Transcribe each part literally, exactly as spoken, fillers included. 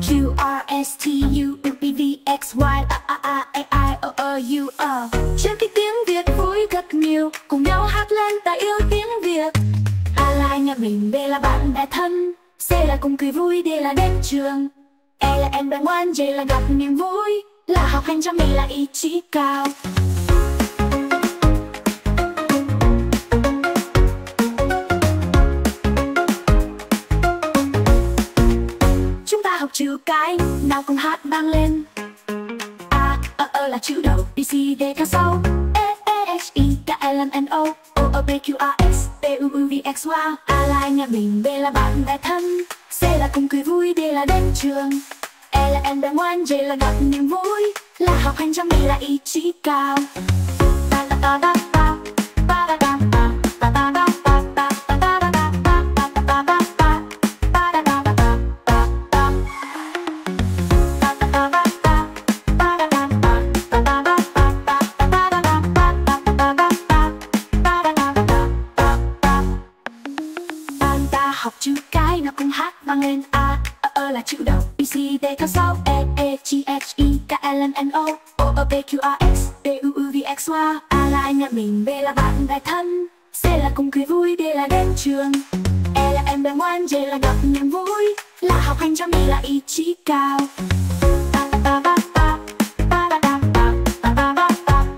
Q R S T U V V X Y A A A A I O O U O. Trên cái tiếng Việt vui thật nhiều, cùng nhau hát lên ta yêu tiếng Việt. A là nhà mình, B là bạn bè thân, C là cùng cười vui, D là đến trường, E là em bé ngoan, J là gặp niềm vui, là học hành chăm chỉ, là ý chí cao. Chúng ta học chữ cái, nào cùng hát vang lên. A, ơ, ơ là chữ đầu, B, C, D theo sau, E, E, H, I, K, L, M, N, O, O, O, P, Q, R, S, T, U, U, V, X, Y. A là nhà mình, B là bạn bè thân, C là cùng cười vui, D là đến trường, E là em bé ngoan, J là gặp niềm vui, là học hành chăm chỉ, là ý chí cao. Ta ta ta ta ta ta ta ta ta ta ta ta ta ta ta ta ta ta ta ta. Học chữ cái nào cùng hát vang lên. A, ơ, ơ là chữ đầu, B, C, D theo sau, E, E, G, H, I, K, L, M, N, O, O, O, P, Q, R, S, T, U, U, V, X, Y. A là nhà mình, B là bạn bè thân, C là cùng cười vui, D là đến trường, E là em bé ngoan, J là gặp niềm vui, là học hành chăm chỉ, là ý chí cao. Ta ta ta ta ta ta ta ta ta ta ta.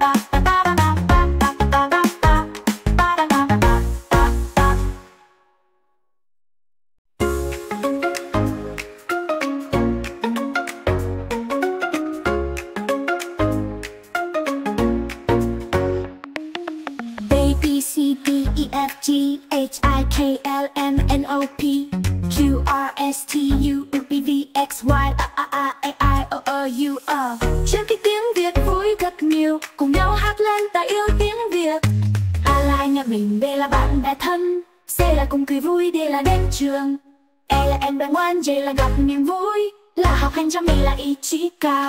F, G, H, I, K, L, M, N, O, P, Q, R, S, T, U, V, V, X, Y, A, A, A, A, I, O, O, U, O. Trên cái tiếng Việt vui thật nhiều, cùng nhau hát lên ta yêu tiếng Việt. A là nhà mình, B là bạn bè thân, C là cùng cười vui, D là đến trường, E là em bé ngoan, J là gặp niềm vui, là học hành chăm chỉ, là ý chí cao.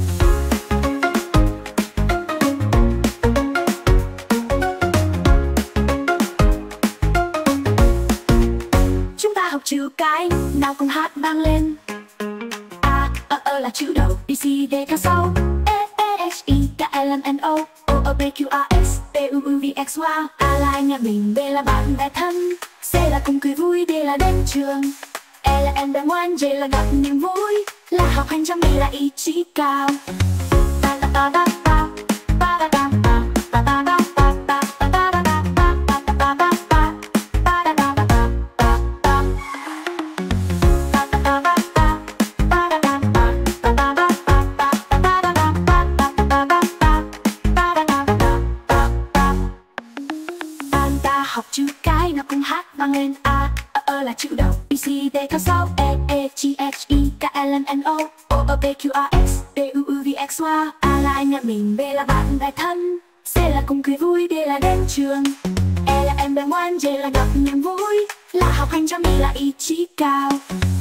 Học chữ cái, nào cùng hát vang lên. A, ơ, ơ là chữ đầu, B, C, D theo sau, E, E, H, I, K, L, M, N, O, O, O, P, Q, R, S, T, U, U, V, X, Y. A là nhà mình, B là bạn bè thân, C là cùng cười vui, D là đến trường, E là em bé ngoan, J là gặp niềm vui, là học hành chăm chỉ, là ý chí cao. Ta ta ta ta ta ta ta ta ta ta ta ta. Học chữ cái nào cùng hát vang lên. A, ơ, ơ là chữ đầu, B, C, D theo sau, E, E, G, H, I, K, L, M, N, O, O, O, P, Q, R, S, T, U, U, V, X, Y. A là nhà mình, B là bạn bè thân, C là cùng cười vui, D là đến trường, E là em bé ngoan, J là gặp niềm vui, là học hành chăm chỉ, là ý chí cao.